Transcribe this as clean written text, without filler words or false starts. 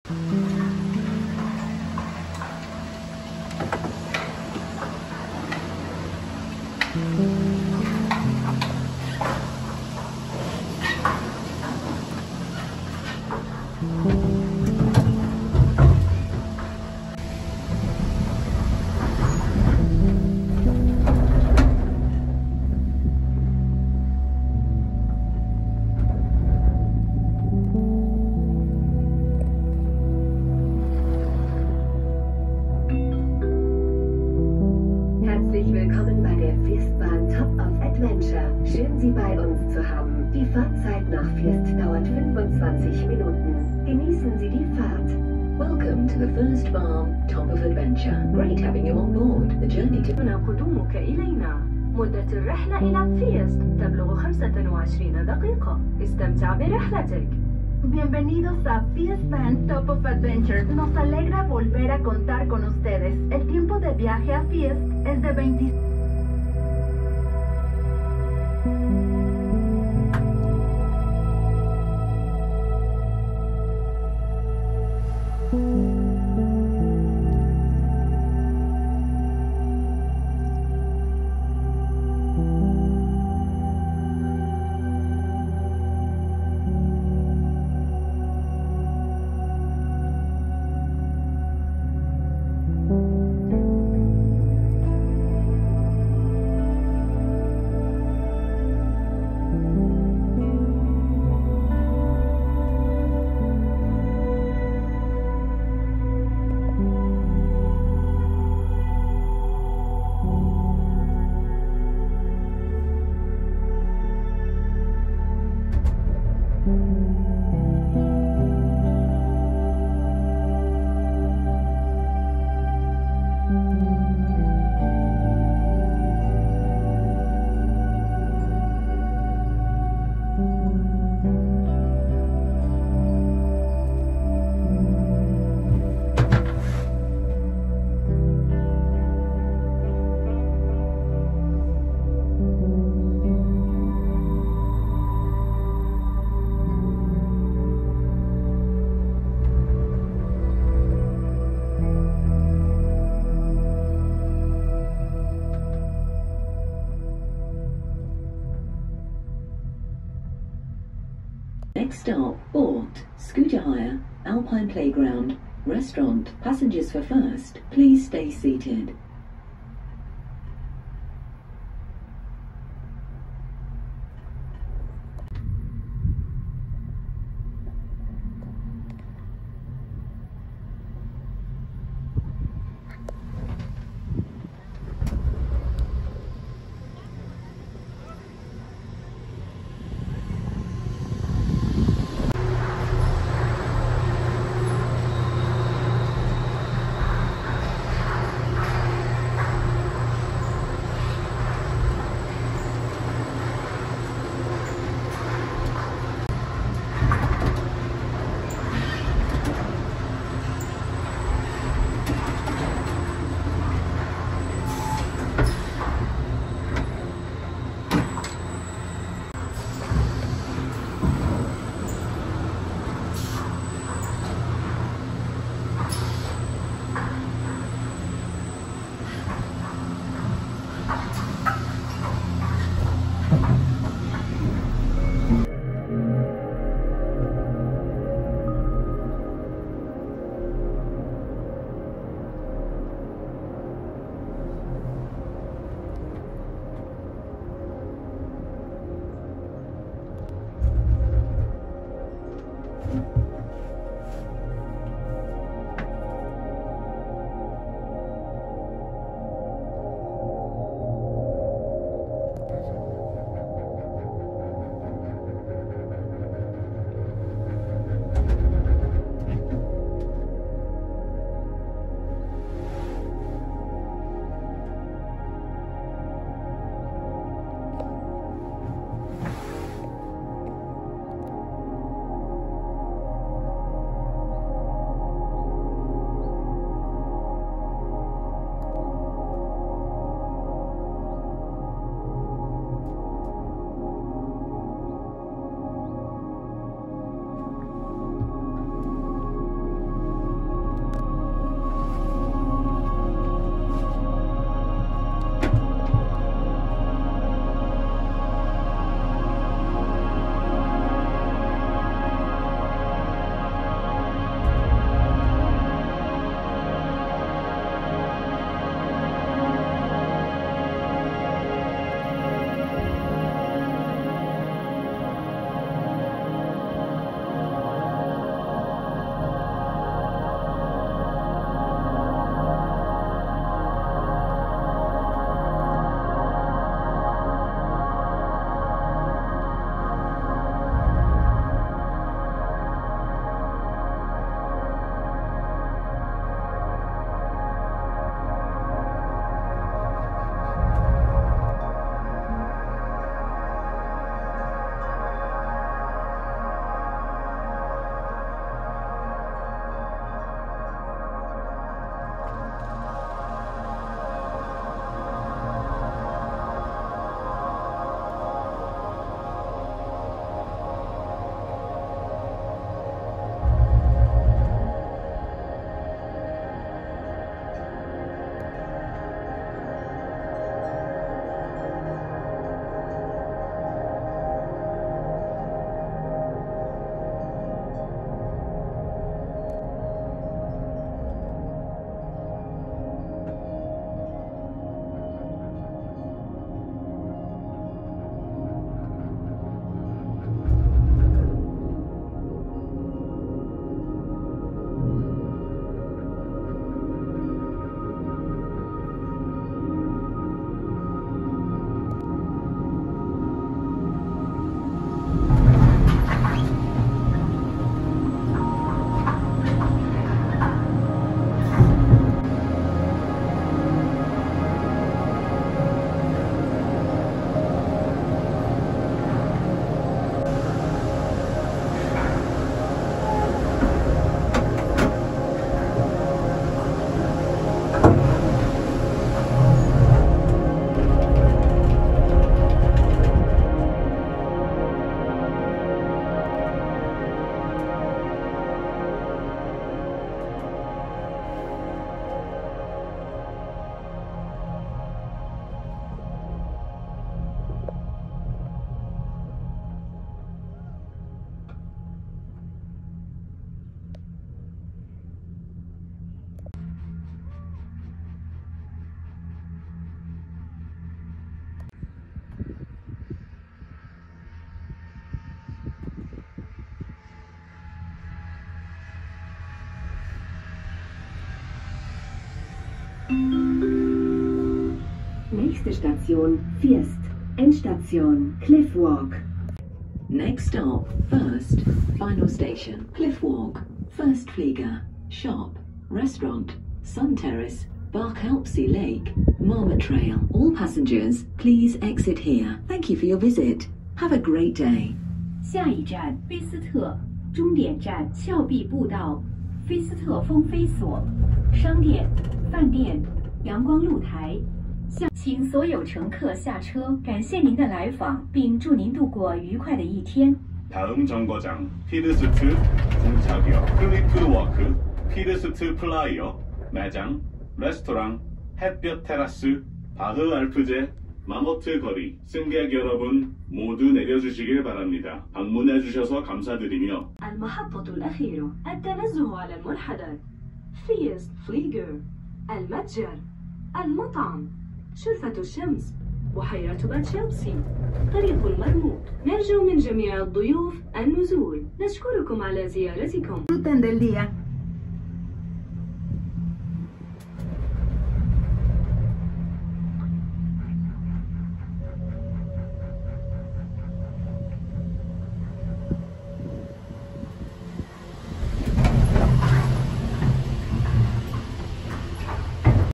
Herzlich willkommen bei der Firstbahn Top of Adventure. Schön, Sie bei uns zu haben. Die Fahrzeit nach First dauert 25 Minuten. Genießen Sie die Fahrt. Welcome to the First Barn Top of Adventure. Great having you on board. The journey to قدومك إلينا. مدة الرحلة إلى فيست تبلغ 25 دقيقة. استمتع برحلتك. Bienvenidos a Fiestbahn Top of Adventure. Nos alegra volver a contar con ustedes. El tiempo de viaje a Fiest es de 20. next stop, Bort, scooter hire, Alpine Playground, restaurant, passengers for first, please stay seated. Nächste Station, First. Endstation, Cliff Walk. Next stop, First. Final station, Cliff Walk. First Flieger. Shop. Restaurant. Sun Terrace. Barkhalpsee Lake. Marmot Trail. All passengers, please exit here. Thank you for your visit. Have a great day. 下一站菲斯特，终点站峭壁步道，菲斯特风飞所，商店、饭店、阳光露台。请所有乘客下车，感谢您的来访，并祝您度过愉快的一天。 다음 정거장 피르스트, 공차기역, 클리프워크, 피르스트 플라이어, 매장, 레스토랑, 햇볕 테라스, 바흐 알프제, 마모트 거리, 승객 여러분 모두 내려주시길 바랍니다. 방문해 주셔서 감사드리며 المحطة الأخيرة التنزه على المنحدر فيست فليجر المتجر المطعم شرفة الشمس بحيرة باتشلسي طريق المرموق نرجو من جميع الضيوف النزول نشكركم على زيارتكم Disfruten del día.